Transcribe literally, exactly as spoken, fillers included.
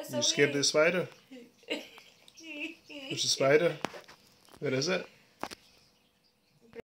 You scared of the spider? There's a spider. Where is it?